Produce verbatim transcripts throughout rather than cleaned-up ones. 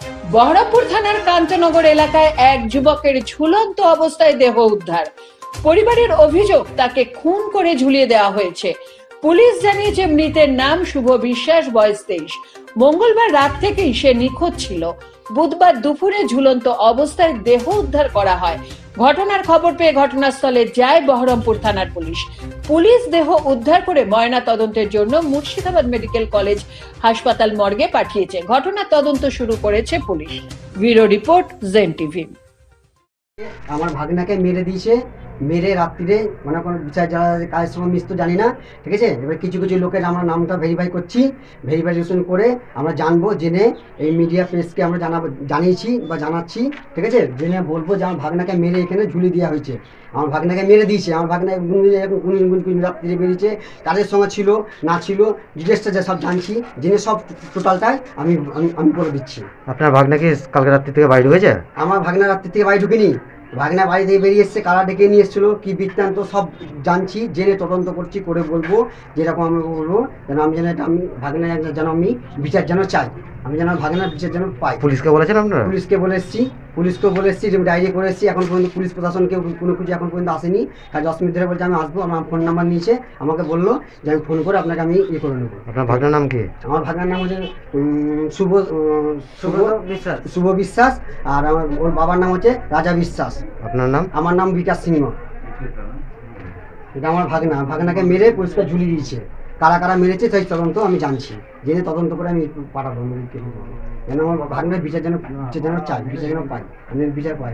বহরমপুর থানার কান্তনগর এলাকায় এক যুবকের ঝুলন্ত অবস্থায় দেহ উদ্ধার। পরিবারের অভিযোগ তাকে খুন করে ঝুলিয়ে দেওয়া হয়েছে। পুলিশ জানিয়েছে মৃতের নাম শুভ বিশ্বাস, বয়স তেইশ। মঙ্গলবার রাত থেকেই সে নিখোঁজ ছিল। বুধবার দুপুরে ঝুলন্ত অবস্থায় দেহ উদ্ধার করা হয়। ঘটনার খবর পেয়ে ঘটনাস্থলে যায় বহরমপুর থানার পুলিশ। পুলিশ দেহ উদ্ধার করে ময়না তদন্তের জন্য মুর্শিদাবাদ মেডিকেল কলেজ হাসপাতাল মর্গে পাঠিয়েছে। ঘটনার তদন্ত শুরু করেছে পুলিশ। ব্যুরো রিপোর্ট, জেন টিভি। আমার ভাগনাকে মেরে দিয়েছে, মেরে রাত্রিরে মানে কোনো বিচার যারা কাজের সময় মিস তো জানি না, ঠিক আছে। এবার কিছু কিছু লোকের আমরা নামটা ভেরিফাই করছি, ভেরিফিকেশন করে আমরা জানবো, জেনে এই মিডিয়া প্রেসকে আমরা জানাবো, জানিয়েছি বা জানাচ্ছি, ঠিক আছে। জেনে বলবো যে আমার ভাগনাকে মেরে এখানে ঝুলি দেওয়া হয়েছে, আমার ভাগনাকে মেরে দিয়েছে। আমার ভাগনা রাত্রিরে বেরিয়েছে, কাজের সঙ্গে ছিল না ছিল ডিটেলসটা যা সব জানছি, জেনে সব টোটালটাই আমি আমি বলে দিচ্ছি। আপনার ভাগনা কি কালকে রাত্রি থেকে বাড়ি ঢুকেছে? আমার ভাগনা রাত্রি থেকে বাড়ি ঢুকেনি, ভাগনা বাড়ি থেকে বেরিয়ে এসছে, কারা ডেকে নিয়ে এসেছিলো, কী বৃত্তান্ত সব জানছি, জেনে তদন্ত করছি, করে বলবো যেরকম আমি বলবো, যেন আমি যেন এটা আমি ভাগনা যেন আমি বিচার যেন চাই, আমি যেন ভাগনার বিচার যেন পাই। পুলিশকে বলেছেন আপনারা? পুলিশকে বলে এসেছি, পুলিশকেও বলে এসেছি, যে ডায়েরি করে এসেছি। এখন পর্যন্ত পুলিশ প্রশাসন কেউ কোনো কিছু এখন পর্যন্ত আসেনি। কাজ দশ মিনিট ধরে বলছে আমি আসবো, আমার ফোন নাম্বার নিয়েছে, আমাকে বললো যে আমি ফোন করে আপনাকে আমি ইয়ে করে নেবো। আপনার ভাগনার নাম কি? আমার ভাগনার নাম হচ্ছে শুভ শুভ বিশ্বাস শুভ বিশ্বাস আর আমার ওর বাবার নাম হচ্ছে রাজা বিশ্বাস। আপনার নাম? আমার নাম বিকাশ সিংহ। এটা আমার ভাগনা, ভাগনাকে মেরে পরিষ্কার ঝুলিয়ে দিয়েছে। কারা কারা মেরেছে সেই তদন্ত আমি জানছি, জেনে তদন্ত করে আমি পাঠাবো। যেন আমার ভাগনার বিচার যেন বিচার যেন চাই, বিচার যেন পাই, আমি বিচার পাই।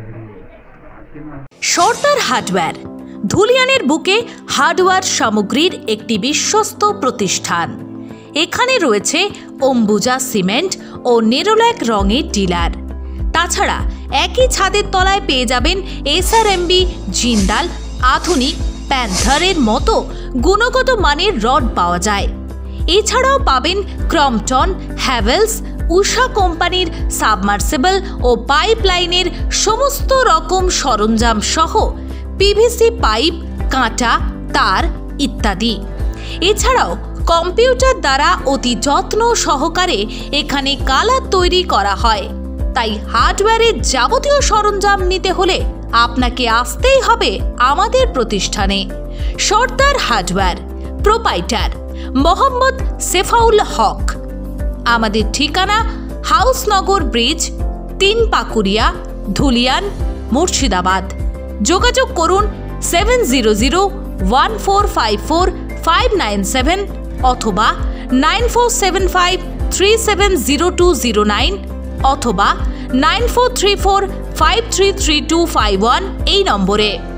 সর্দার হার্ডওয়্যার, ধুলিয়ানের বুকে হার্ডওয়্যার সামগ্রীর একটি বিশ্বস্ত প্রতিষ্ঠান। এখানে রয়েছে অম্বুজা সিমেন্ট ও নেরোল্যাক রঙের ডিলার। তাছাড়া একই ছাদের তলায় পেয়ে যাবেন এসআরএমবি, জিন্দাল, আধুনিক, প্যান্থারের মতো গুণগত মানের রড পাওয়া যায়। এছাড়াও পাবেন ক্রম্পটন, হ্যাভেলস, উষা কোম্পানির সাবমার্সিবল ও পাইপলাইনের সমস্ত রকম সরঞ্জাম সহ পিভিসি পাইপ, কাঁটা, তার ইত্যাদি। এছাড়াও কম্পিউটার দ্বারা অতি যত্ন সহকারে এখানে কালার তৈরি করা হয়। তাই হার্ডওয়্যারের যাবতীয় সরঞ্জাম নিতে হলে আপনাকে আসতেই হবে আমাদের প্রতিষ্ঠানে। Sardar hardware, proprietor Mohammad Sefaul Haque. আমাদের ঠিকানা হাউসনগর ব্রিজ, তিন পাকুড়িয়া, ধুলিয়ান, মুর্শিদাবাদ। যোগাযোগ করুন seven zero zero one four five four five nine seven অথবা nine four seven five three seven zero two zero nine অথবা nine four three four five three three two five one এই নম্বরে।